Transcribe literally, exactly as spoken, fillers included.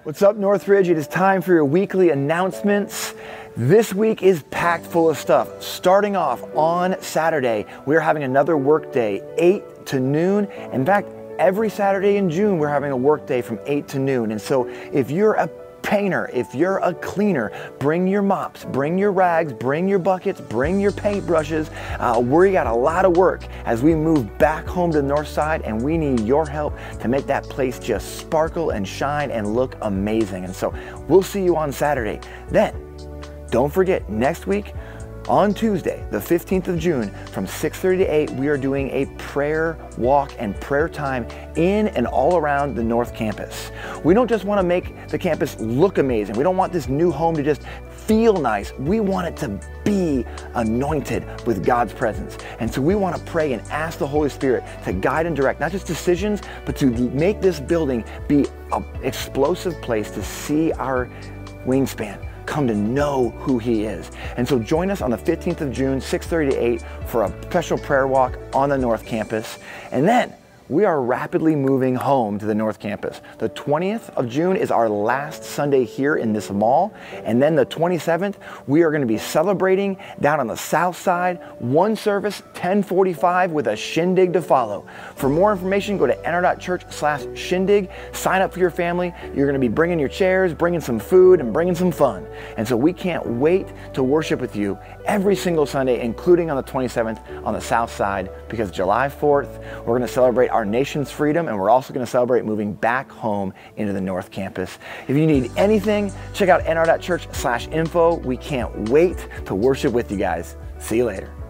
What's up, Northridge? It is time for your weekly announcements. This week is packed full of stuff. Starting off on Saturday, we're having another work day, eight to noon. In fact, every Saturday in June, we're having a work day from eight to noon. And so if you're a painter, if you're a cleaner, bring your mops, bring your rags, bring your buckets, bring your paintbrushes. Uh, we got a lot of work as we move back home to the north side, and we need your help to make that place just sparkle and shine and look amazing. And so we'll see you on Saturday. Then, don't forget, next week, on Tuesday, the fifteenth of June, from six thirty to eight, we are doing a prayer walk and prayer time in and all around the North Campus. We don't just want to make the campus look amazing. We don't want this new home to just feel nice. We want it to be anointed with God's presence. And so we want to pray and ask the Holy Spirit to guide and direct, not just decisions, but to make this building be an explosive place to see our wingspan come to know who he is. And so join us on the fifteenth of June, six thirty to eight, for a special prayer walk on the North Campus. And then we are rapidly moving home to the North Campus. The twentieth of June is our last Sunday here in this mall. And then the twenty-seventh, we are going to be celebrating down on the south side, one service, ten forty-five, with a shindig to follow. For more information, go to enter.church slash shindig. Sign up for your family. You're going to be bringing your chairs, bringing some food, and bringing some fun. And so we can't wait to worship with you every single Sunday, including on the twenty-seventh on the south side, because July fourth, we're going to celebrate our nation's freedom, and we're also going to celebrate moving back home into the North Campus. If you need anything, check out enter.church slash info. We can't wait to worship with you guys. See you later.